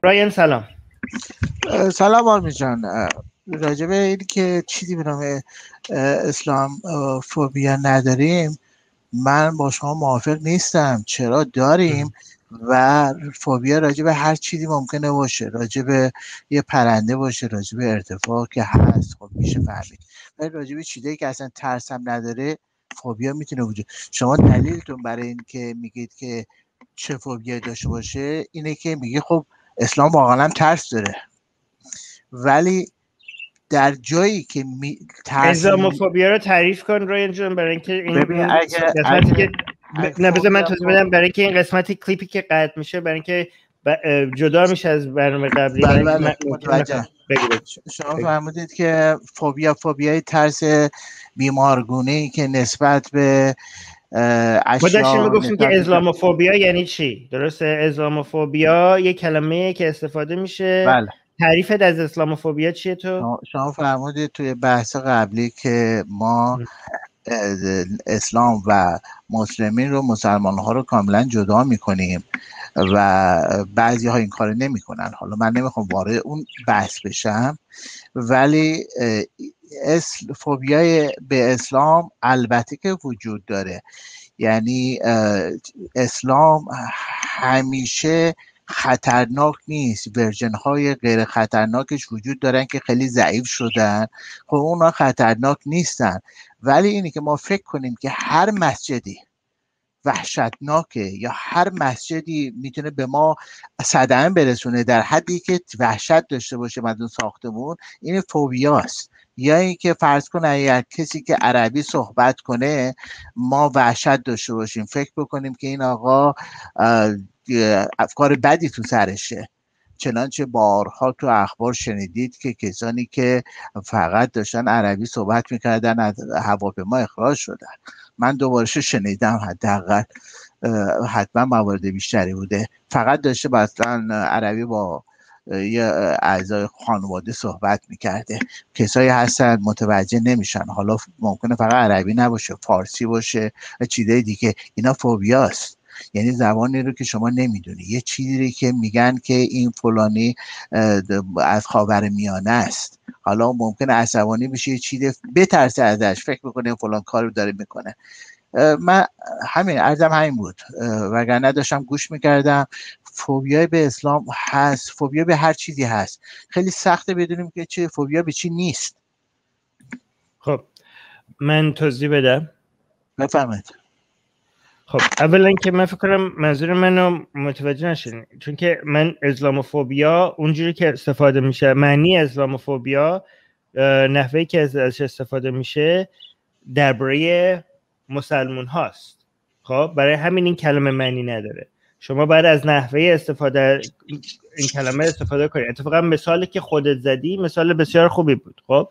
رایان سلام. سلام آرمین جان. راجع به این که چیزی به نام اسلام فوبیا نداریم، من با شما موافق نیستم. چرا داریم؟ و فوبیا راجع به هر چیزی ممکنه باشه، راجع به یه پرنده باشه، راجع به ارتفاع که هست، خب میشه فهمید. ولی راجع به چیزایی که اصلا ترس هم نداره فوبیا میتونه وجود. شما دلیلتون برای این که میگید که چه فوبیایی داشته باشه اینه که میگه خب اسلام واقعا ترس داره، ولی در جایی که اسلاموفوبیا رو تعریف کن رایان جان، برای اینکه این قسمتی که بذار من توضیح بدم، برای اینکه این قسمت کلیپی که قطع میشه برای اینکه جدا میشه از برنامه قبلی. بله متوجه. شما فرمودید که فوبیای ترس بیمارگونه‌ای که نسبت به ما داشتیم میگفتیم که اسلاموفوبیا یعنی چی؟ درسته؟ اسلاموفوبیا یه کلمه که استفاده میشه. بله. تعریفت از اسلاموفوبیا چیه تو؟ شما فرمودید توی بحث قبلی که ما اسلام و مسلمان ها رو کاملا جدا میکنیم و بعضی ها این کار نمی کنن. حالا من نمیخوام وارد اون بحث بشم، ولی فوبیای به اسلام البته که وجود داره. یعنی اسلام همیشه خطرناک نیست. ورژن های غیر خطرناکش وجود دارن که خیلی ضعیف شدن، خب اونا خطرناک نیستن. ولی اینی که ما فکر کنیم که هر مسجدی وحشتناکه یا هر مسجدی میتونه به ما صدمه برسونه در حدی که وحشت داشته باشه از اون ساختمون، این فوبیاست. یا اینکه فرض کن اگر کسی که عربی صحبت کنه ما وحشت داشته باشیم، فکر بکنیم که این آقا افکار بدی تو سرشه. چنانچه بارها تو اخبار شنیدید که کسانی که فقط داشتن عربی صحبت میکردن از هواپیما اخراج شدن. من دوبارش شنیدم، حداقل حتما موارد بیشتری بوده. فقط داشته مثلا عربی با یه اعضای خانواده صحبت میکرده. کسایی هستن متوجه نمیشن، حالا ممکنه فقط عربی نباشه، فارسی باشه و چیزای دیگه. اینا فوبیاست. یعنی زبانی رو که شما نمیدونی، یه چیزی که میگن که این فلانی از خاورمیانه است، حالا ممکنه عصبانی بشه، یه چیزی بترسه ازش، فکر بکنه فلان کار رو داره میکنه. من عرضم همین بود، وگرنه داشتم گوش میکردم. فوبیای به اسلام هست، فوبیا به هر چیزی هست. خیلی سخته بدونیم که چه فوبیا به چی نیست. خب من توضیح بدم. بفرمایید. خب اولا که من فکر کنم منظور منو متوجه نشین، چون که من اسلاموفوبیا اونجوری که استفاده میشه، معنی اسلاموفوبیا نحوهی که ازش استفاده میشه درباره مسلمون هاست. خب برای همین این کلمه معنی نداره. شما باید از نحوه استفاده این کلمه استفاده کنید. اتفاقا مثالی که خودت زدی مثال بسیار خوبی بود. خب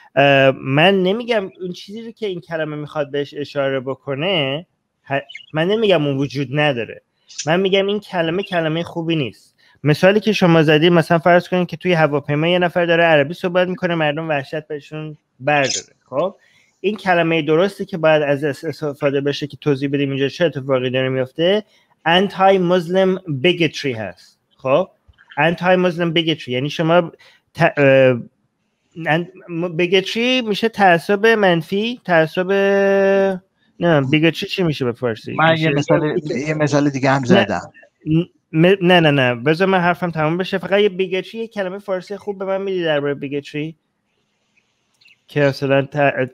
من نمیگم اون چیزی رو که این کلمه میخواد بهش اشاره بکنه، من نمیگم اون وجود نداره، من میگم این کلمه خوبی نیست. مثالی که شما زدی، مثلا فرض کنید که توی هواپیما یه نفر داره عربی صحبت میکنه، مردم وحشت بهشون برداره. خب این کلمه درستی که باید از استفاده بشه که توضیح بدیم اینجا چه اتفاقی داره میفته، anti muslim bigotry هست. خب anti muslim bigotry یعنی شما bigotry میشه تعصب منفی، تعصب نه بیگوتری چی میشه به فارسی؟ من یه مثال دیگه هم زدم. نه بذار من حرفم تموم بشه. فقط یه بیگوتری، یه کلمه فارسی خوب به من میدی درباره بیگوتری که اصلا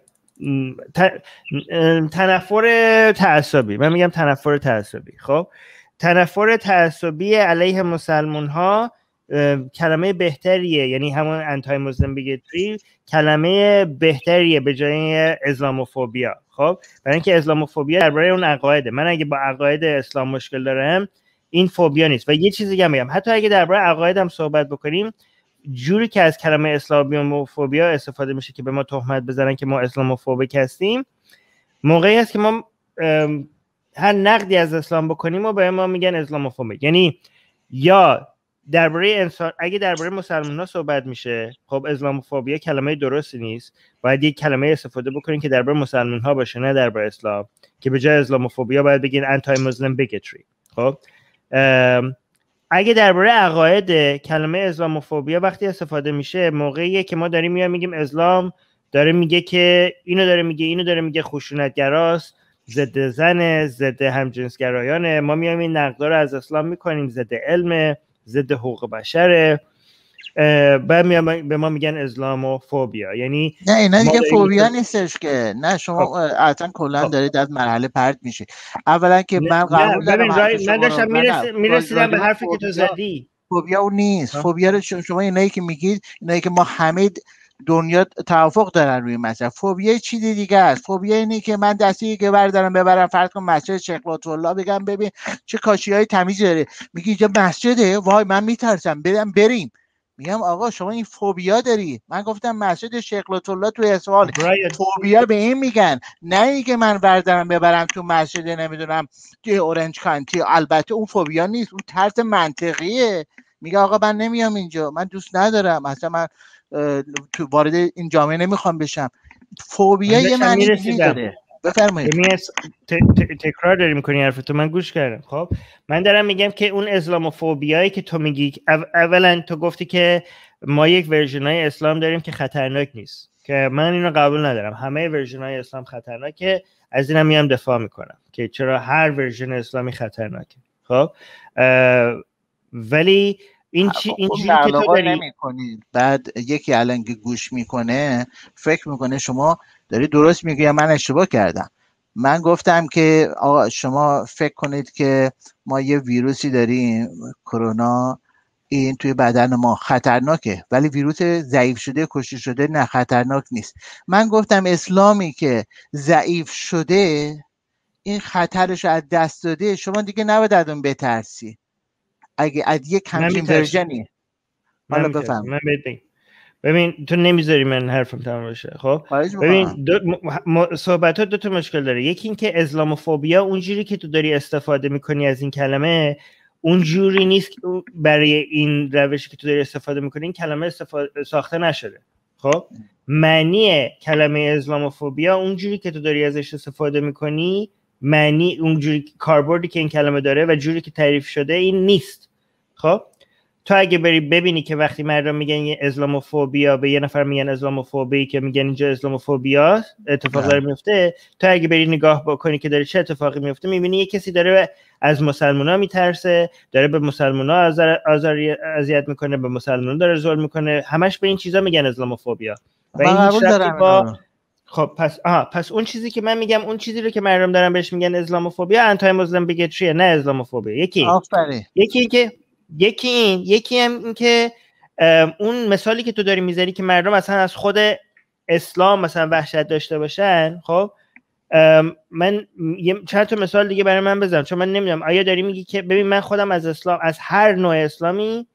تنفر تعصبی. من میگم تنفر تعصبی. خب تنفر تعصبی علیه مسلمان ها کلمه بهتریه، یعنی همون انتای مسلم بیگوتری کلمه بهتریه به جای اسلاموفوبیا. خب برای اینکه اسلاموفوبیا درباره اون عقایده، من اگه با عقاید اسلام مشکل دارم این فوبیا نیست. و یه چیزی دیگه میگم، حتی اگه درباره عقایدم صحبت بکنیم، جوری که از کلمه اسلاموفوبیا استفاده میشه که به ما تهمت بزنن که ما اسلاموفوبیک هستیم، موقعی هست که ما هر نقدی از اسلام بکنیم و به ما میگن اسلاموفوبیک. یعنی یا درباره انسان، اگه درباره مسلمان‌ها صحبت میشه، خب اسلاموفوبیا کلمه درستی نیست، باید یک کلمه استفاده بکنین که درباره مسلمان‌ها باشه، نه درباره اسلام، که به جای اسلاموفوبیا باید بگین انتای مسلم بیگوتری. خب اگه درباره عقاید کلمه اسلاموفوبیا وقتی استفاده میشه موقعیه که ما داریم میگیم اسلام داره میگه که اینو داره میگه خشونتگراست، ضد زن، ضد همجنسگرایانه، ما میایم این نقدا رو از اسلام میکنیم، ضد علم، ضد حقوق بشره، بعد به ما میگن اسلاموفوبیا. یعنی نه اینا دیگه فوبیا نیستش که، نه شما اصلا کلا دارید از مرحله پرت میشی. اولا که من قبول دارم من داشتم میرسیدم به حرفی که تو زدی. فوبیا اون نیست. فوبیا رو شما اینایی که میگید، اینایی که ما همه دنیا توافق دارن روی مسئله. فوبیا چیزی دیگه است. فوبیا اینه که من دستی که بردارم ببرم فرض کن مسجد شیخ لطف الله، بگم ببین چه کاشیای تمیزی داره، میگی اینجا مسجده، وای من میترسم بریم. میگم آقا شما این فوبیا داری. من گفتم مسجد شیخ لطف الله تو اصفهان. فوبیا به این میگن، نه اینکه من بردارم ببرم تو مسجد نمیدونم توی اورنج کانتی. البته اون فوبیا نیست، اون ترس منطقیه. میگه آقا من نمیام اینجا، من دوست ندارم، اصلا من تو وارد این جامعه نمیخوام بشم. فوبیا یه معنی دیگه داره. بفرمایید. تکرار داری میکنی حرفتو، من گوش کردم. خب من دارم میگم که اون اسلاموفوبیایی که تو میگی، اولا تو گفتی که ما یک ورژنای اسلام داریم که خطرناک نیست، که من اینو قبول ندارم. همه ورژنای اسلام خطرناکه، از اینم میام دفاع میکنم که چرا هر ورژن اسلامی خطرناکه. خب ولی این چیزی که تو داری بعد یکی الان که گوش میکنه فکر میکنه شما داری درست میگی یا من اشتباه کردم. من گفتم که آقا شما فکر کنید که ما یه ویروسی داریم کرونا، این توی بدن ما خطرناکه، ولی ویروس ضعیف شده کشته شده نه خطرناک نیست. من گفتم اسلامی که ضعیف شده این خطرش از دست داده، شما دیگه نباید از اون بترسی. اگه از یک همچین ورژنی حالا بفهم. ببین تو نمیذاری من حرفم تمام بشه. خب ببین صحبتات دو تا مشکل داره. یکی این که اسلاموفوبیا اونجوری که تو داری استفاده میکنی از این کلمه اونجوری نیست، برای این روشی که تو داری استفاده میکنی این کلمه ساخته نشده. خب معنی کلمه اسلاموفوبیا اونجوری که تو داری ازش استفاده میکنی، معنی اونجوری کاربردی که این کلمه داره و جوری که تعریف شده این نیست. خب تو اگه بری ببینی که وقتی مردم میگن یه اسلاموفوبیا، به یه نفر میگن اسلاموفوبی که میگن اینجا اسلاموفوبیا اتفاق داره میفته، تو اگه بری نگاه بکنی که داره چه اتفاقی میفته، میبینی یه کسی داره از مسلمونا میترسه، داره به مسلمونا اذیت میکنه، به مسلمونا داره ظلم میکنه، همش به این چیزا میگن اسلاموفوبیا. و این قبول دارم. خب پس اون چیزی که من میگم، اون چیزی رو که مردم دارن بهش میگن اسلاموفوبیا، آنتی مسلم بیگتریه، نه اسلاموفوبیا. یکی هم که اون مثالی که تو داری میذاری که مردم اصلا از خود اسلام مثلا وحشت داشته باشن. خب من چند تا مثال دیگه برای من بزنم، چون من نمیدونم آیا داری میگی که ببین من خودم از اسلام، از هر نوع اسلامی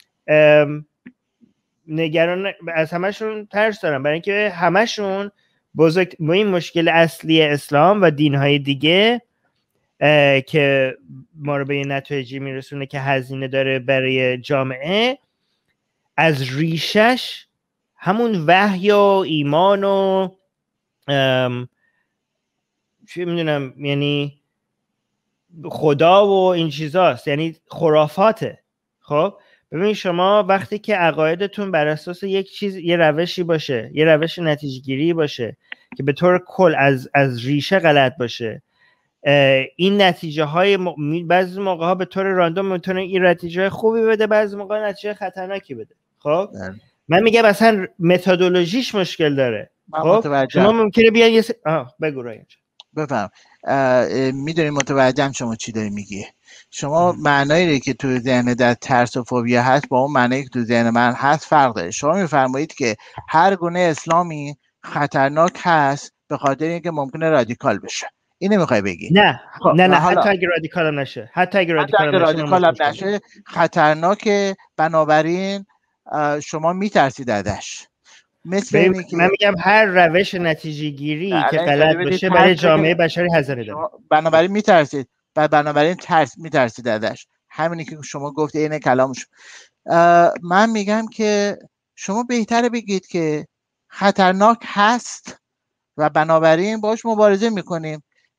نگران، از همشون ترس دارم، برای اینکه همشون با این مشکل اصلی اسلام و دینهای دیگه که ما رو به یه نتایجی میرسونه که هزینه داره برای جامعه، از ریشش همون وحی و ایمان و چی میدونم یعنی خدا و این چیزاست، یعنی خرافاته. خب ببین شما وقتی که عقایدتون بر اساس یک چیز، یه روشی باشه، یه روش نتیجه گیری باشه که به طور کل از ریشه غلط باشه، این نتیجه های بعضی موقع ها به طور راندوم میتونه این نتیجه خوبی بده، بعضی موقع نتیجه خطرناکی بده. خب من میگم اصلا متدولوژیش مشکل داره. خب شما ممکنه بیان یه بگو رایان بفهم. میدونی متوجهم شما چی داری میگی. شما معنایی که تو ذهن در ترس و فوبیا هست با اون معنایی که تو ذهن من هست فرق داره. شما میفرمایید که هر گونه اسلامی خطرناک هست به خاطر اینکه ممکنه رادیکال بشه. اینو میخوای بگی؟ نه حتی اگه رادیکال هم نشه، حتی اگه رادیکال هم نشه خطرناکه، بنابراین شما میترسید ازش. مثل من میگم هر روش نتیجه گیری که غلط باشه برای جامعه بشری هزینه داره، بنابراین میترسید و بنابراین میترسید ازش. همینی که شما گفت اینه کلامش. من میگم که شما بهتره بگید که خطرناک هست و بنابراین باش مبارزه میکنیم.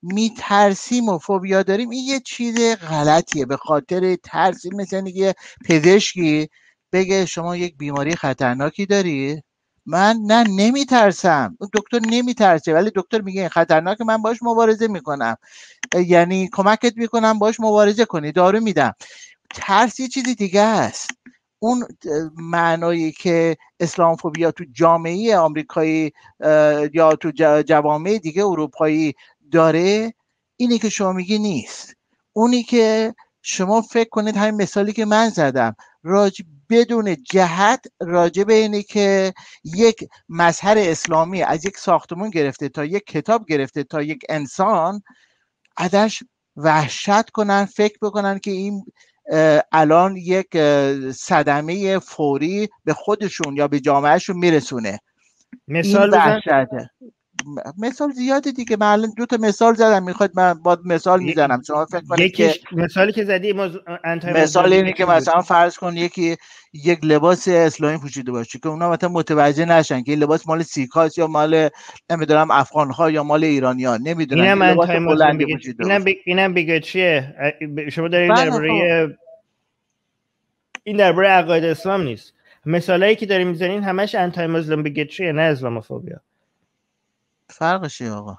میترسیم و فوبیا داریم، این یه چیز غلطیه. به خاطر ترس، مثل اینکه یه پزشکی بگه شما یک بیماری خطرناکی داری، من نه نمیترسم، اون دکتر نمیترسه ولی دکتر میگه این خطرناکه، من باش مبارزه میکنم، یعنی کمکت میکنم باش مبارزه کنی، دارو میدم. ترس یه چیز دیگه است. اون معنایی که اسلامفوبیا تو جامعه آمریکایی یا تو جوامع دیگه اروپایی داره، اینی که شما میگی نیست. اونی که شما فکر کنید همین مثالی که من زدم، بدون جهت راجع به اینه که یک مظهر اسلامی از یک ساختمون گرفته تا یک کتاب گرفته تا یک انسان ازش وحشت کنن، فکر بکنن که این الان یک صدمه فوری به خودشون یا به جامعهشون میرسونه. مثال بزن. مثال زیاده دیگه، من الان 2 تا مثال زدم، میخواد من با مثال میزنم، شما فکر کنید که مثالی که زدی مثال اینه که مثلا فرض کن یکی یک لباس اسلامی پوشیده باشه که اونا مثلا متوجه نشن که این لباس مال سیکاست یا مال نمیدونم افغان‌ها یا مال ایرانیان، نمیدونن اینم لباس بلندی پوشیده باشه. اینم بیگوتیه. شما دارید درباره این درباره عقاید اسلام نیست. مثالایی که داریم میزنین همش انتای مسلم بیگوتریه، نه اسلاموفوبیا. فرقش چیه آقا؟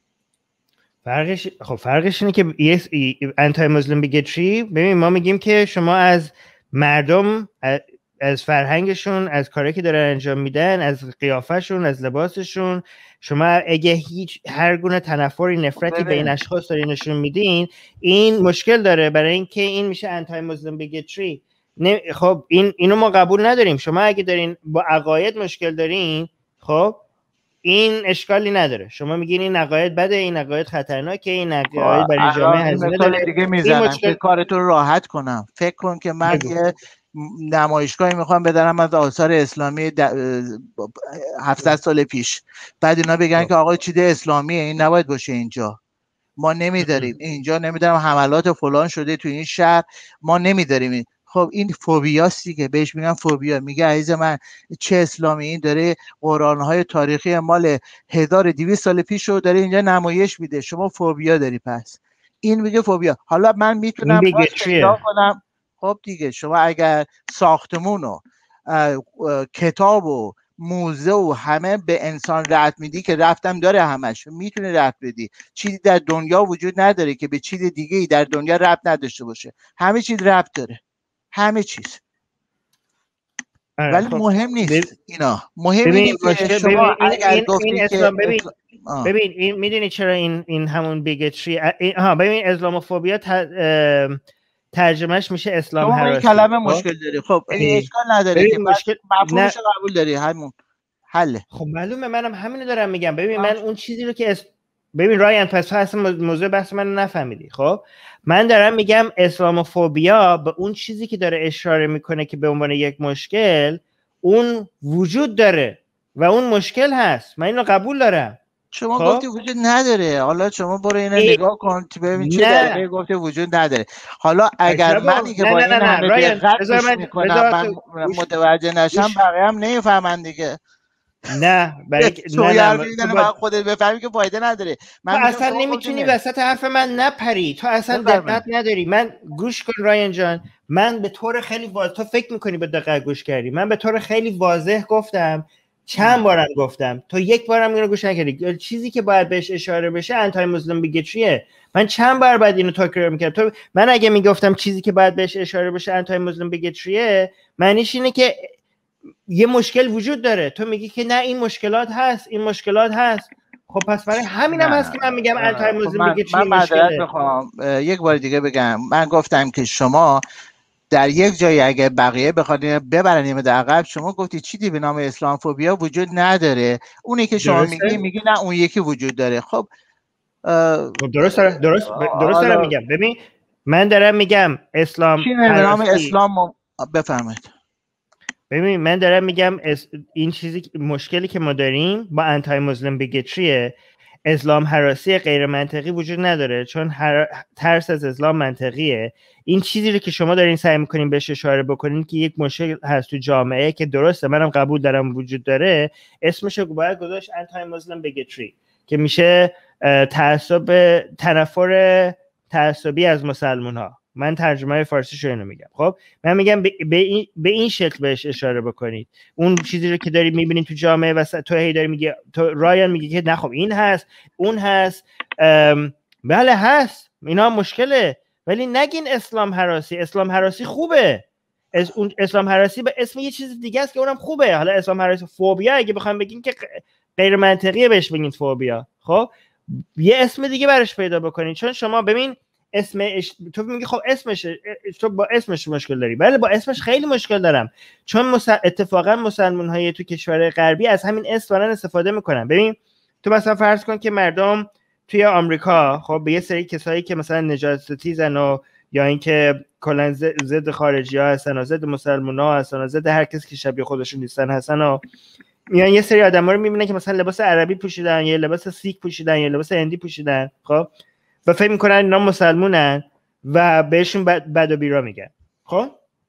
فرقش اینه که انتای مسلم بیگوتری، ببین ما میگیم که شما از مردم، از فرهنگشون، از کاری که دارن انجام میدن، از قیافشون، از لباسشون، شما اگه هر گونه تنفری، نفرتی به این اشخاص داری نشون میدین، این مشکل داره، برای اینکه این میشه انتای مسلم بیگوتری. خب اینو ما قبول نداریم. شما اگه دارین با عقاید مشکل دارین، خب این اشکالی نداره. شما میگین این عقاید بده، این عقاید خطرناکه، این عقاید برای جامعه هزینه داره. دیگه میزنم که کارتون رو راحت کنم. فکر کن که من یه نمایشگاهی میخوام بدارم از آثار اسلامی 700 سال پیش، بعد اینا بگن که آقا چیز اسلامیه، این نباید باشه اینجا، ما نمیداریم اینجا، نمیدونم حملات فلان شده تو این شهر، ما نمیداریم. خب این فوبیاست دیگه، بهش میگن فوبیا. میگه عزیز من چه اسلامی، این داره قرآن‌های تاریخی مال 1200 سال پیش رو داره اینجا نمایش میده، شما فوبیا داری. پس این میگه فوبیا. حالا من میتونم پیدا کنم. خب دیگه شما اگر ساختمون و کتاب و موزه و همه به انسان ربط میدی، که ربطم داره، همش میتونه ربط بدی. چیزی در دنیا وجود نداره که به چیز دیگه ای در دنیا ربط نداشته باشه. همه چیز ربط داره، همه چیز. ولی مهم نیست اینا. مهم اینه که شما اگر گفتی که ببین این میدونی چرا این همون بیگتری، ببین اسلاموفوبیا ترجمهش میشه اسلام هراسی. این کلمه مشکل داری. خب این اشکال نداره که مفهومش قبول داری، همون حله. خب معلومه، منم همینو دارم میگم. ببین من اون چیزی رو که ببین رایان، پس تو اصلا موضوع بحث منو نفهمیدی. خب من دارم میگم اسلاموفوبیا به اون چیزی که داره اشاره میکنه که به عنوان یک مشکل اون وجود داره و اون مشکل هست. من اینو قبول دارم. شما گفتی وجود نداره، حالا شما برو اینا نگاه کن ببین چه داره. گفتی وجود نداره. حالا اگر منی که با این همه دقت میکنم من متوجه نشم، بقیه هم نمیفهمن دیگه. نه برای من خودت بفهمی که فایده نداره. تو اصلا نمیتونی وسط حرف من نپری، تو اصلا دقت نداری. من گوش کن رایان جان، من به طور خیلی واضح، تو فکر میکنی به دقت گوش کردی، من به طور خیلی واضح گفتم، چند بارم گفتم، تو یک بارم اینو گوش نکردی. چیزی که باید بهش اشاره بشه انتای مسلم بیگوتریه. من چند بار بعد اینو تکرار میکردم. من اگه میگفتم چیزی که باید بهش اشاره بشه انتای مسلم بیگوتریه، معنیش اینه که یه مشکل وجود داره. تو میگی که نه این مشکلات هست، این مشکلات هست. خب پس برای همینم هست که من میگم انتای مسلم بیگوتری من معذرت میخوام یک بار دیگه بگم. من گفتم که شما در یک جایی اگه بقیه بخواد ببرن در عقب، شما گفتی چیزی به نام اسلامفوبیا وجود نداره. اونی که شما میگی نه اون یکی وجود داره. خب درست دارم میگم. ببین من دارم میگم اسلام چی به نام اسلام بفرمایید. ببین من دارم میگم این چیزی مشکلی که ما داریم با انتای مسلم بیگوتریه، اسلام هراسی غیر منطقی وجود نداره، چون ترس از اسلام منطقیه. این چیزی رو که شما دارین سعی میکنین بهش اشاره بکنین که یک مشکل هست تو جامعه، که درسته منم قبول دارم وجود داره، اسمش رو باید گذاشت انتای مسلم بیگوتری. که میشه تنفر تعصبی از مسلمان ها. من ترجمه فارسی شو اینو میگم. خب من میگم به این شکل بهش اشاره بکنید. اون چیزی رو که داری میبینید تو جامعه و تو هی داری میگی، تو رایان میگی که نه خب این هست اون هست، بله هست، اینا مشکله، ولی نگین اسلام هراسی. اسلام هراسی خوبه، اون اسلام هراسی به اسم یه چیز دیگه است که اونم خوبه. حالا اسلام هراسی فوبیا اگه بخوام بگین که غیر منطقیه بهش بگین فوبیا. خب یه اسم دیگه براش پیدا بکنین. چون شما ببین تو میگی خب اسمش، تو با اسمش مشکل داری. بله با اسمش خیلی مشکل دارم، چون اتفاقا مسلمان های تو کشور غربی از همین اسم دارن استفاده میکنن. ببین تو مثلا فرض کن که مردم توی آمریکا خب به یه سری کسایی که مثلا نجاستیزن و یا اینکه کلا ضد خارجی ها هستن و ضد مسلمان ها هستن و ضد هر کسی که شبیه خودشون نیستن هستن و میان یه سری آدما رو میبینن که مثلا لباس عربی پوشیدن یا لباس سیک پوشیدن یا لباس هندی پوشیدن، خب و فکر میکنن اینا مسلمونن و بهشون بد و بیرا میگن. خب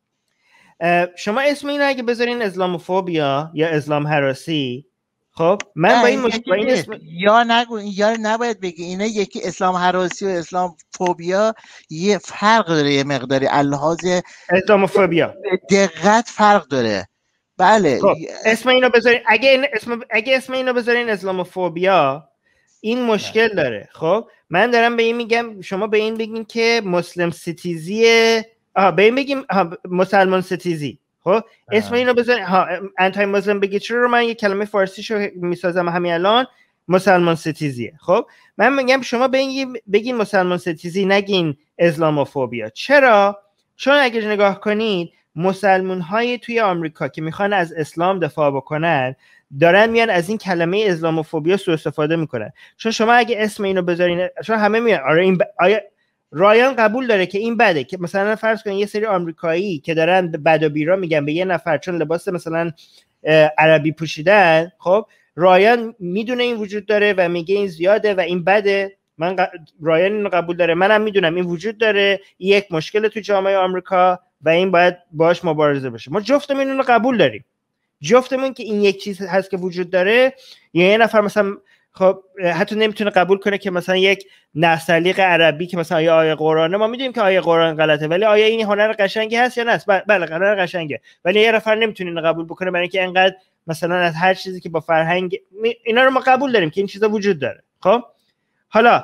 شما اسم اینو اگه بذارین اسلاموفوبیا یا اسلام هراسی، خب من با این اسم یا نگو یا نباید بگی اینا یکی اسلام هراسی و اسلام فوبیا یه فرق داره، یه مقداری اللحاظ اسلاموفوبیا دقت فرق داره. بله خب اسم اینو بذارین، اگه اسم اینو بذارین اسلاموفوبیا این مشکل داره. خب من دارم به این میگم شما به این بگین که مسلم ستیزیه، به این بگیم مسلمان ستیزی. خب اسم اینو بذارین انتای مسلم بیگیتری رو من یه کلمه فارسیشو میسازم همین الان، مسلمان ستیزیه. خب من میگم شما بگین مسلمان ستیزی، نگین اسلاموفوبیا. چرا؟ چون اگه نگاه کنید مسلمان های توی آمریکا که میخوان از اسلام دفاع بکنن دارن میان از این کلمه اسلاموفوبیا سوء استفاده میکنن. چون شما اگه اسم اینو بذارین، چون همه میان آره این رایان قبول داره که این بده، که مثلا فرض کنین یه سری آمریکایی که دارن بد و بیرا میگن به یه نفر چون لباس مثلا عربی پوشیدن، خب رایان میدونه این وجود داره و میگه این زیاده و این بده. رایان اینو قبول داره، منم میدونم این وجود داره، یک مشکل تو جامعه آمریکا و این باید باش مبارزه بشه. ما جفتمون اینو قبول داریم، جفتمون که این یک چیز هست که وجود داره. یه نفر مثلا خب حتی نمیتونه قبول کنه که مثلا یک نستعلیق عربی که مثلا آیه قرآنه، ما میدونیم که آیه قرآن غلطه ولی آیا این هنر قشنگی هست یا نه؟ بله هنر قشنگه، ولی یه نفر نمیتونه اینو قبول بکنه برای اینکه انقدر مثلا از هر چیزی که با فرهنگ اینا رو ما قبول داریم که این چیزا وجود داره. خب حالا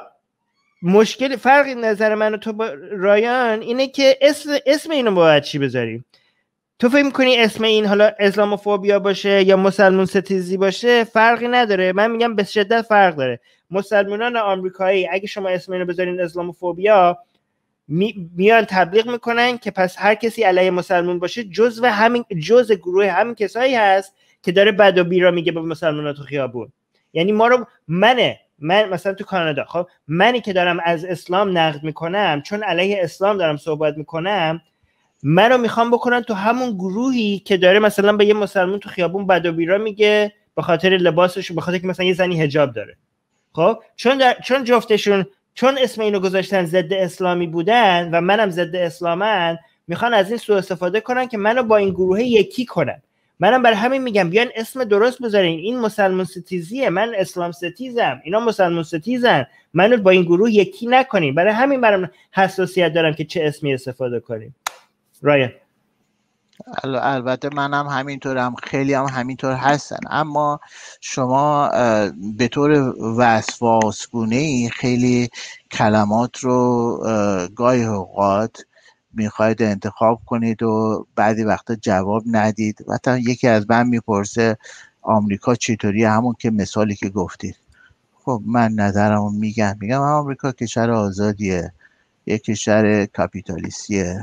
مشکل فرق نظر من و تو با رایان اینه که اسم اینو باید چی بذاریم. تو فکر می‌کنی اسم این حالا اسلاموفوبیا باشه یا مسلمان ستیزی باشه فرقی نداره؟ من میگم به شدت فرق داره. مسلمانان آمریکایی اگه شما اسم اینو بذارین اسلاموفوبیا میان تبلیغ میکنن که پس هر کسی علیه مسلمان باشه جزء گروه همین کسایی هست که داره بد و بیرا میگه به مسلمان‌ها تو خیابون. یعنی من مثلا تو کانادا، خب منی که دارم از اسلام نقد میکنم چون علیه اسلام دارم صحبت میکنم، منو میخوام بکنن تو همون گروهی که داره مثلا به یه مسلمان تو خیابون بد و بیرا میگه به خاطر لباسش، به خاطر که مثلا یه زنی حجاب داره. خب چون جفتشون چون اسم اینو گذاشتن ضد اسلامی بودن و منم ضد اسلامن، میخوان از این سوء استفاده کنن که منو با این گروه یکی کنن. منم برای همین میگم بیان اسم درست بذارین. این مسلمان ستیزیه، من اسلام ستیزم، اینا مسلمان ستیزن، منو با این گروه یکی نکنین. برای همین برام حساسیت دارم که چه اسمی استفاده کنیم. رایان البته منم همینطورم، خیلی هم همینطور هستن، اما شما به طور وسواسگونه‌ای خیلی کلمات رو گاهی اوقات میخواید انتخاب کنید و بعضی وقتا جواب ندید. مثلا یکی از من میپرسه آمریکا چطوری، همون که مثالی که گفتید. خب من نظرمو میگم آمریکا کشور آزادیه، یک کشور کاپیتالیستیه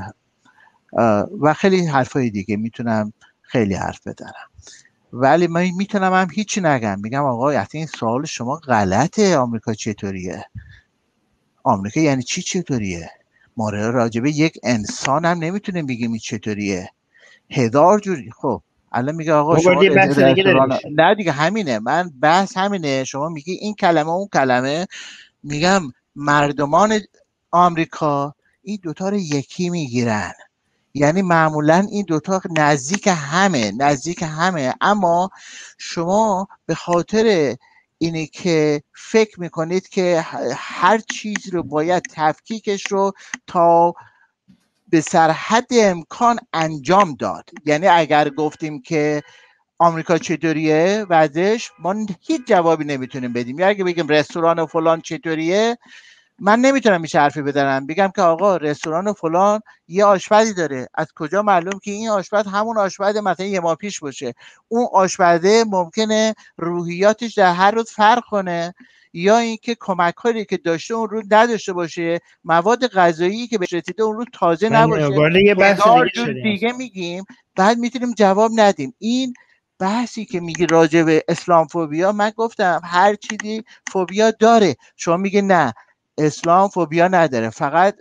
و خیلی حرفای دیگه میتونم خیلی حرف بزنم، ولی من میتونم هم هیچی نگم. میگم آقا اصلا این سوال شما غلطه. آمریکا چطوریه؟ آمریکا یعنی چی چطوریه؟ ما راجبه یک انسان هم نمیتونیم بگیم این چطوریه، هزار جوری. خب الان میگه آقا شما نه دیگه همینه، من بحث همینه. شما میگی این کلمه اون کلمه، میگم مردمان آمریکا این دوتا رو یکی میگیرن، یعنی معمولا این دوتا نزدیک همه، اما شما به خاطر اینه که فکر میکنید که هر چیز رو باید تفکیکش رو تا به سرحد امکان انجام داد. یعنی اگر گفتیم که آمریکا چطوریه وضعش، ما هیچ جوابی نمیتونیم بدیم. یا اگه بگیم رستوران و فلان چطوریه، من نمیتونم میشه حرفی بزنم بگم که آقا رستوران و فلان یه آشپزی داره، از کجا معلوم که این آشپز همون آشپز مثلا یه ماه پیش باشه؟ اون آشپزه ممکنه روحیاتش در هر روز فرق کنه، یا اینکه کمک‌هایی که داشته اون روز نداشته باشه، مواد غذایی که بهش رسیده اون روز تازه نباشه، هزار جور دیگه میگیم، بعد میتونیم جواب ندیم. این بحثی که میگی راجع به اسلام فوبیا، من گفتم هر چیزی فوبیا داره. شما میگه نه اسلام فوبیا نداره، فقط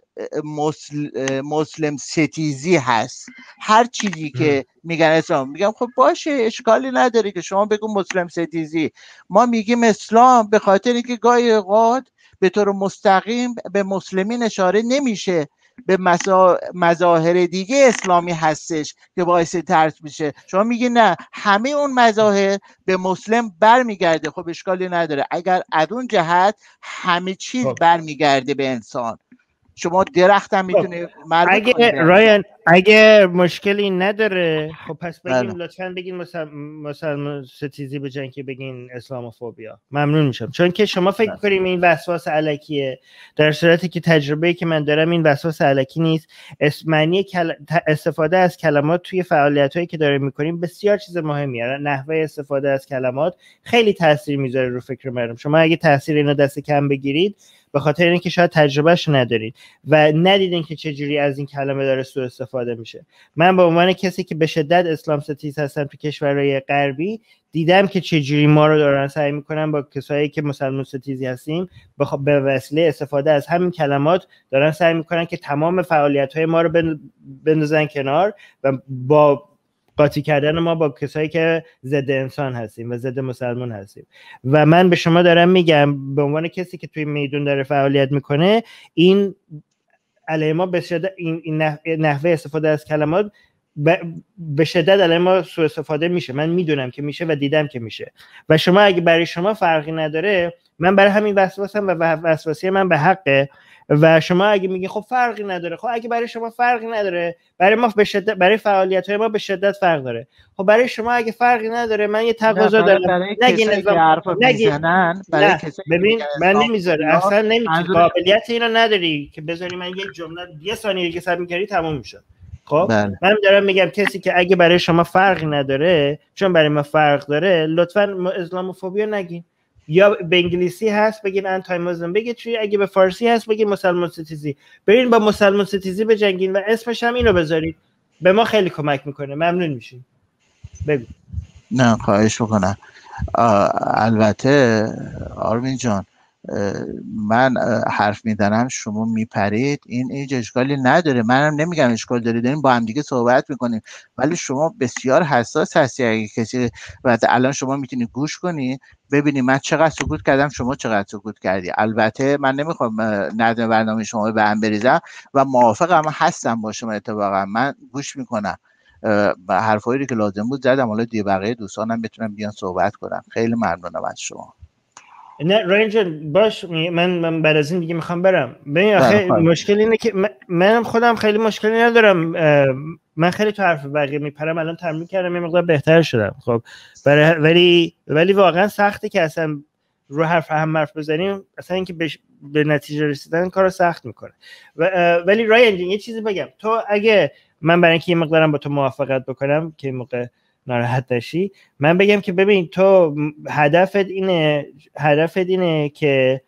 مسلم ستیزی هست. هر چیزی که میگن اسلام، میگم خب باشه اشکالی نداره که شما بگو مسلم ستیزی. ما میگیم اسلام به خاطر اینکه گاهی اوقات به طور مستقیم به مسلمین اشاره نمیشه، به مظاهر دیگه اسلامی هستش که باعث ترس میشه. شما میگی نه همه اون مظاهر به مسلم برمیگرده. خب اشکالی نداره اگر از اون جهت همه چیز برمیگرده به انسان. شما درخت هم میتونه مربوط کنید. رایان اگه مشکلی نداره خب پس بگین لطفاً بگین مسلمان ستیزی به جای که بگین اسلاموفوبیا. ممنون میشم، چون که شما فکر کنید این وسواس الکیه، در صورتی که تجربه‌ای که من دارم این وسواس الکی نیست. معنی استفاده از کلمات توی فعالیتایی که داریم میکنیم بسیار چیز مهمیه. نحوه استفاده از کلمات خیلی تاثیر میذاره رو فکر مردم. شما اگه تاثیر اینو دست کم بگیرید به خاطر اینکه شاید تجربهش ندارید و ندیدین که چجوری از این کلمه داره سوء استفاده میشه. من به عنوان کسی که به شدت اسلام ستیز هستم تو کشورهای غربی دیدم که چجوری ما رو دارن سعی میکنن با کسایی که مسلمان ستیزی هستیم به وسیله استفاده از همین کلمات دارن سعی میکنن که تمام فعالیت‌های ما رو بندازن کنار و با قاطی کردن ما با کسایی که ضد انسان هستیم و ضد مسلمان هستیم. و من به شما دارم میگم به عنوان کسی که توی میدون داره فعالیت میکنه، این علیه ما به شدت این نحوه استفاده از کلمات به شدت علیه ما سوء استفاده میشه. من میدونم که میشه و دیدم که میشه. و شما اگه برای شما فرقی نداره، من برای همین وسواسم و وسواسی من به حقه. و شما اگه میگین خب فرقی نداره، خب اگه برای شما فرقی نداره، برای ما به شدت، برای فعالیت‌های ما به شدت فرق داره. خب برای شما اگه فرقی نداره، من یه تقاضا دارم. نگین میزنن برای کسی ببین من نمیذاره، اصلا نمیتونی، قابلیت اینو نداری که بذاری من یک جمله یه ثانیه دیگه صبر می‌کردی تموم میشه. خب من دارم میگم کسی که اگه برای شما فرقی نداره چون برای ما فرق داره، لطفاً اسلاموفوبیا نگین. یا به انگلیسی هست بگین انتای مسلم، بگید چی، اگه به فارسی هست بگید مسلمان ستیزی. برین با مسلمان ستیزی بجنگین و اسمش هم اینو بذارید، به ما خیلی کمک میکنه. ممنون میشیم. بگو. نه خواهش میکنم. البته آرمین جان من حرف میزنم شما میپرید، این هیچ اشکالی نداره. منم نمیگم اشکال داره، داریم با هم دیگه صحبت میکنیم، ولی شما بسیار حساس هستی. اگه کسی الان شما میتونی گوش کنی ببینی من چقدر سکوت کردم، شما چقدر سکوت کردی. البته من نمیخوام نظم برنامه شما به هم بریزم و موافقم هستم با شما. اتفاقا من گوش میکنم، حرفایی که لازم بود زدم، حالا دیگه بقیه دوستانم بتونم بیان صحبت کنم. خیلی ممنونم از شما. نه رنجن باش، من بعد از این دیگه میخوام برم. ببین آخه مشکل اینه که منم خودم خیلی مشکلی ندارم، من خیلی تو حرف بقیه میپرم. الان تمرین کردم یه مقدار بهتر شدم. خب ولی واقعا سخته که اصلا رو حرف بزنیم، اصلا اینکه به نتیجه رسیدن کارو سخت میکنه. ولی رایان یه چیزی بگم، تو اگه من برای اینکه یه مقدارم با تو موافقت بکنم که موقع ناراحت نشی، من بگم که ببین تو هدفت اینه که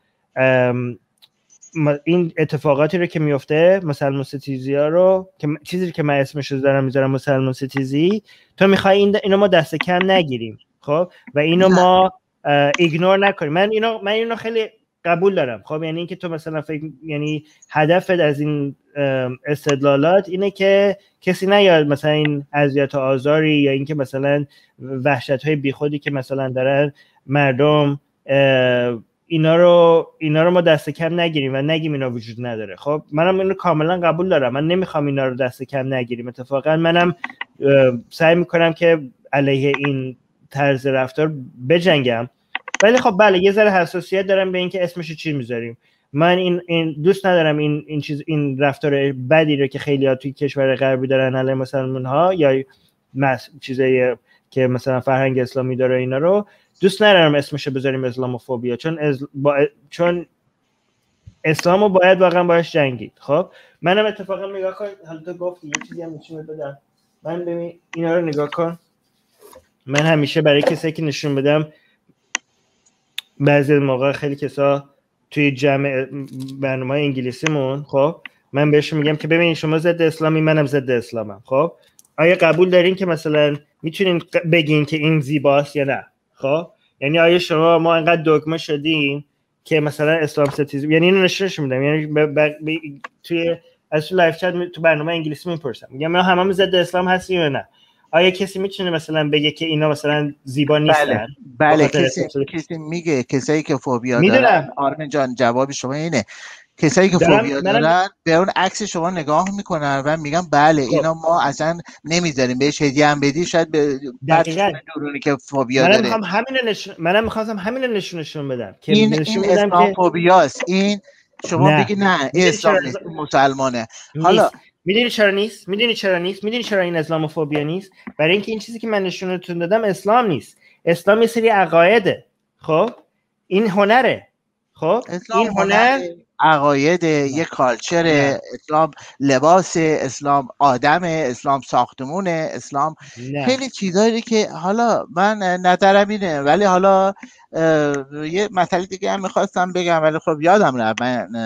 این اتفاقاتی رو که میفته مسلمان ستیزی ها رو، که چیزی که من اسمش رو دارم میذارم مسلمان ستیزی، تو میخوای اینو ما دست کم نگیریم. خب و اینو ما ایگنور نکنیم. من اینو خیلی قبول دارم. خب یعنی اینکه تو مثلا یعنی هدفت از این استدلالات اینه که کسی نیاد مثلا این اذیت و آزاری یا اینکه مثلا وحشت‌های بیخودی که مثلا دارن مردم اینا رو ما دست کم نگیریم و نگیم اینا وجود نداره. خب منم اینو کاملا قبول دارم، من نمیخوام اینا رو دست کم نگیریم. اتفاقا منم سعی میکنم که علیه این طرز رفتار بجنگم ولی خب بله یه ذره حساسیت دارم به اینکه اسمش چی میذاریم. من این دوست ندارم این رفتار بدی رو که خیلی‌ها توی کشور غربی دارن علیه مسلمان‌ها یا چیزایی که مثلا فرهنگ اسلامی داره اینا رو دوست ندارم اسمشو بذاریم اسلاموفوبیا، چون اسلامو باید واقعا باش جنگید. خب منم اتفاقا نگاه کن، حالا تو گفتی یه چیزی هم نشون بدم، من ببین اینا رو نگاه کن. من همیشه برای کسی که نشون بدم، بعضی موقع خیلی کسا توی جمع برنامه انگلیسیمون، خب من بهشون میگم که ببین شما ضد اسلامی، منم ضد اسلامم. خب آیا قبول دارین که مثلا میتونین بگین که این زیباست یا نه؟ خب یعنی آیا شما ما انقدر دگمه شدیم که مثلا اسلام ستیزم، یعنی اینو نشونش میدم، یعنی توی از لایف چت تو برنامه انگلیسی میپرسم، میگم ما هممون ضد اسلام هستیم یا نه؟ آیا کسی میتونه مثلا بگه که اینا مثلا زیبا نیستن؟ بله کسی میگه کسایی که فوبیا دارن. آرمین جان جواب شما اینه کسایی که فوبیا دارن به اون عکس شما نگاه میکنن و میگن بله اینا ما اصلا نمیذاریم بهش هدیه هم بدی، شاید به درونی که فوبیا داره. منم میخواستم همین رو نشونشون بدم که این اسلام فوبیاست. این شما بگی نه اسلام نیست مسلمانه. حالا میدونی چرا نیست؟ میدونی چرا این اسلاموفوبیا نیست؟ برای اینکه این چیزی که من نشونتون دادم اسلام نیست. اسلام یه سری عقایده. خب این هنره. خب این هنر عقاید، یک کالچر، اسلام لباس، اسلام آدم، اسلام ساختمون، اسلام خیلی چیزایی که حالا من نظرم اینه. ولی حالا یه مسئله دیگه هم میخواستم بگم ولی خب یادم رفت.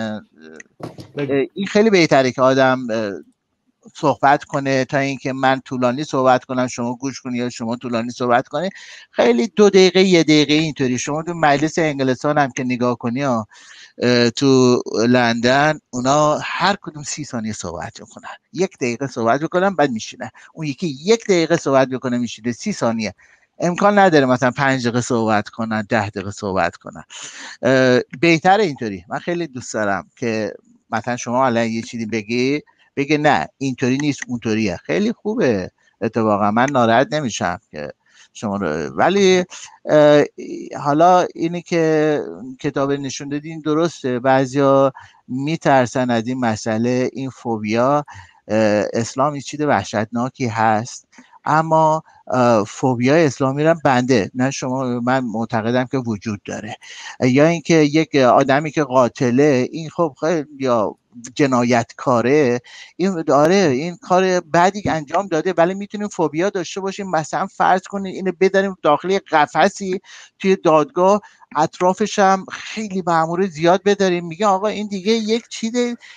این خیلی بهتره که آدم صحبت کنه تا اینکه من طولانی صحبت کنم شما گوش کنی یا شما طولانی صحبت کنی. خیلی 2 دقیقه 1 دقیقه اینطوری. شما تو مجلس انگلستان هم که نگاه کنی تو لندن اونا هر کدوم 30 ثانیه صحبت میکنن، 1 دقیقه صحبت میکنن بعد میشینه، اون یکی 1 دقیقه صحبت میکنه میشینه 30 ثانیه. امکان نداره مثلا 5 دقیقه صحبت کنن 10 دقیقه صحبت کنن. بهتره اینطوری. من خیلی دوست دارم که مثلا شما الان یه چیزی بگه نه اینطوری نیست اونطوریه. خیلی خوبه اتفاقا، من ناراحت نمیشم که شما رو. ولی حالا اینی که کتاب نشون دادین درسته، بعضیا میترسن از این مسئله. این فوبیا اسلام چیز وحشتناکی هست، اما فوبیا اسلامی را بنده نه شما من معتقدم که وجود داره. یا اینکه یک آدمی که قاتله این خب خیلی یا جنایتکاره، این داره این کار بدی انجام داده، ولی میتونیم فوبیا داشته باشیم. مثلا فرض کنید اینو بذاریم داخل قفسی توی دادگاه، اطرافش هم خیلی مأمور زیاد بداریم، میگه آقا این دیگه یک چیز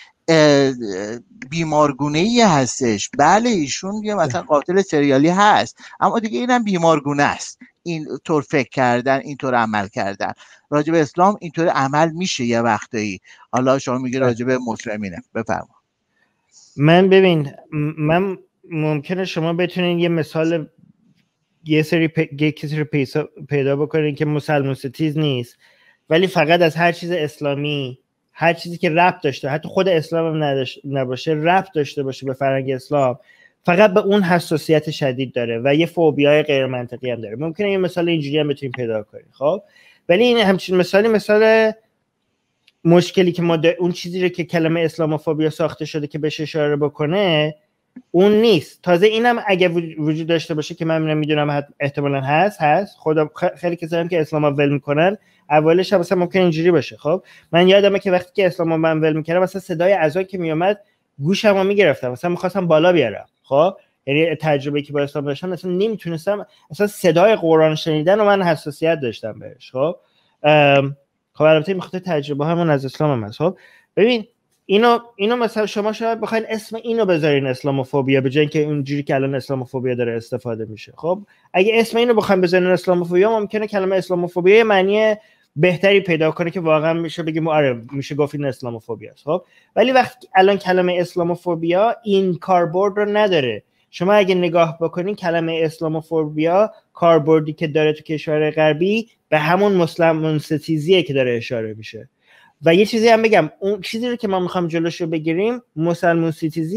بیمارگونه‌ای هستش. بله ایشون یه مثلا قاتل سریالی هست، اما دیگه اینم بیمارگونه است. این طور فکر کردن، این طور عمل کردن. راجب اسلام اینطور عمل میشه یه وقتایی. حالا شما میگه راجب مسلمینه. بفرما. من ببین من ممکنه شما بتونین یه مثال یه سری کسی رو پیدا بکنین که مسلمان ستیز نیست ولی فقط از هر چیز اسلامی، هر چیزی که ربط داشته، حتی خود اسلام هم نباشه، ربط داشته باشه به فرهنگ اسلام، فقط به اون حساسیت شدید داره و یه فوبیای غیر منطقی هم داره. ممکنه یه مثال اینجوری هم بتونیم پیدا کنیم. خب ولی این همچین مثال مشکلی که ما اون چیزی رو که کلمه اسلاموفوبیا ساخته شده که بهش اشاره بکنه اون نیست. تازه اینم اگه وجود داشته باشه که من نمیدونم احتمالاً هست. خدا خیلی کسایی هم که اسلامو ول میکنن اولش هم مثلا ممکن اینجوری باشه. خب من یادمه که وقتی که اسلامو من ول میکردم مثلا صدای اذان که میومد گوشمو میگرفتم، مثلا میخواستم بالا بیارم. خب یعنی تجربه‌ای که با اسلام داشتم مثلا نمیتونستم، مثلا صدای قرآن شنیدن و من حساسیت داشتم بهش. خب البته میخواد تجربه همون از اسلام هم هست. خب ببین اینو مثلا شما شاید بخواید اسم اینو بذارین اسلاموفوبیا به جای اینکه اونجوری که الان اسلاموفوبیا داره استفاده میشه. خب اگه اسم اینو بخوایم بذارین اسلاموفوبیا ممکنه کلمه اسلاموفوبیا معنی بهتری پیدا کنه که واقعا میشه بگیم آره میشه گفت این اسلاموفوبیا است. خب ولی وقتی الان کلمه اسلاموفوبیا این کاربرد رو نداره. شما اگه نگاه بکنین کلمه اسلاموفوبیا کاربردی که داره تو کشور غربی به همون مسلمان ستیزیه که داره اشاره میشه. و یه چیزی هم بگم، اون چیزی رو که ما میخوام جلوشو بگیریم مسلمان ستیزیه.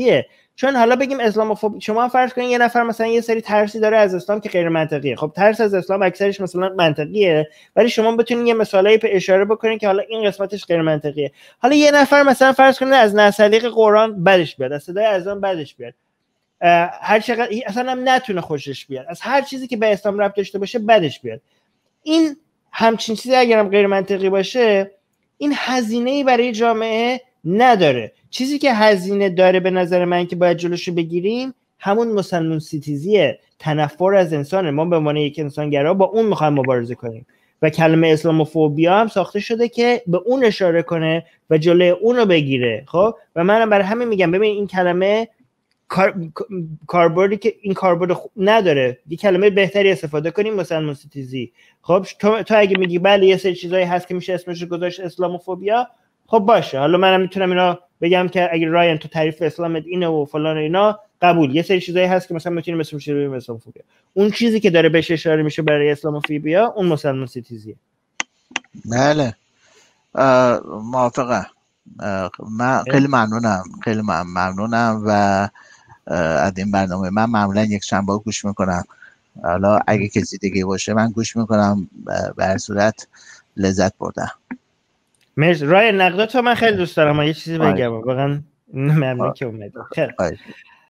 چون حالا بگیم اسلاموفوب، شما فرض کنید یه نفر مثلا یه سری ترسی داره از اسلام که غیر منطقیه. خب ترس از اسلام اکثرش مثلا منطقیه، ولی شما بتونید یه مثالایی به اشاره بکنید که حالا این قسمتش غیر منطقیه. حالا یه نفر مثلا فرض کنید از نسلیق قرآن بدش بیاد، از صدای اذان بدش بیاد، هر چقدر اصلا هم نتونه خوشش بیاد، از هر چیزی که به اسلام ربط داشته باشه بدش بیاد. این همچین چیزی اگرم غیر منطقی باشه، این هزینه‌ای برای جامعه نداره. چیزی که هزینه داره به نظر من که باید جلوشو بگیریم همون مسلمون سیتیزیه، تنفر از انسانه. ما به عنوان یک انسانگرا با اون میخوایم مبارزه کنیم و کلمه اسلاموفوبیا هم ساخته شده که به اون اشاره کنه و جلوی اونو بگیره. خب و منم برای همین میگم ببین این کلمه کاربردی که این کاربرد نداره، یه کلمه بهتری استفاده کنیم، مسلمان ستیزی. خب تو اگه میگی بله یه سری چیزایی هست که میشه اسمش رو گذاشت اسلاموفوبیا، خب باشه، حالا منم میتونم اینا بگم که اگه رایان تو تعریف اسلامت اینه و فلان اینا قبول، یه سری چیزایی هست که مثلا میتونیم اسمش رو بگیم اسلاموفوبیا. اون چیزی که داره بهش اشاره میشه برای اسلاموفوبیا اون مسلمان ستیزیه. بله موافقم. من خیلی ممنونم و از این برنامه من معمولا یک شنبه گوش میکنم. حالا اگه کسی دیگه باشه من گوش میکنم، به هر صورت لذت بردم. مرسی. رای نقداتو من خیلی دوست دارم، یه چیزی بگم واقعا ممنون که اومدی. خیلی